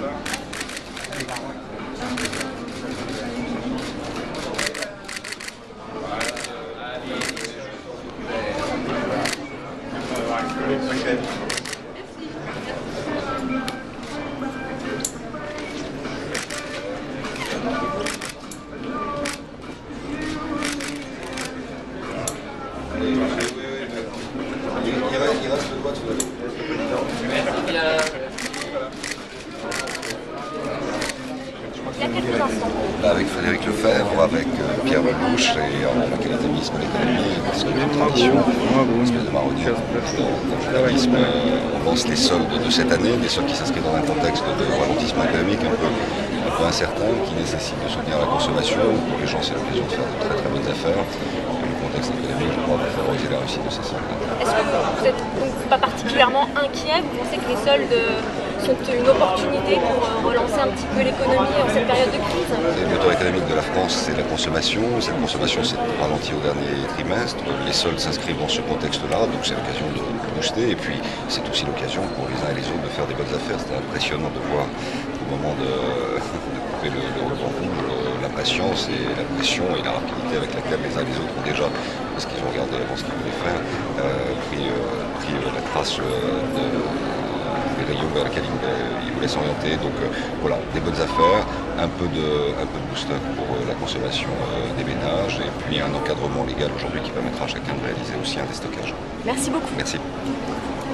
Avec Frédéric Lefebvre, avec Pierre Lelouch et en académisme et l'économie, parce que une tradition, une espèce de marronnier dans le journalisme. On lance les soldes de cette année, des soldes qui s'inscrivent dans un contexte de ralentissement économique un peu incertain, qui nécessite de soutenir la consommation. Pour les gens, c'est l'occasion de faire de très bonnes affaires. Le contexte économique, je crois, va favoriser la réussite de ces soldes. Est-ce que vous n'êtes donc pas particulièrement inquiet? Vous pensez que les soldes sont une opportunité pour relancer un petit peu l'économie en cette période de crise? Le moteur économique de la France, c'est la consommation. Cette consommation s'est ralentie au dernier trimestre. Les soldes s'inscrivent dans ce contexte-là, donc c'est l'occasion de booster. Et puis, c'est aussi l'occasion pour les uns et les autres de faire des bonnes affaires. C'était impressionnant de voir au moment de couper le ruban rouge, la patience et la pression et la rapidité avec laquelle les uns et les autres ont déjà, parce qu'ils ont regardé avant ce qu'ils voulaient faire, pris la trace des rayons vers lesquels ils voulaient s'orienter. Donc voilà, des bonnes affaires, un peu de booster pour la consommation des ménages et puis un encadrement légal aujourd'hui qui permettra à chacun de réaliser aussi un déstockage. Merci beaucoup. Merci.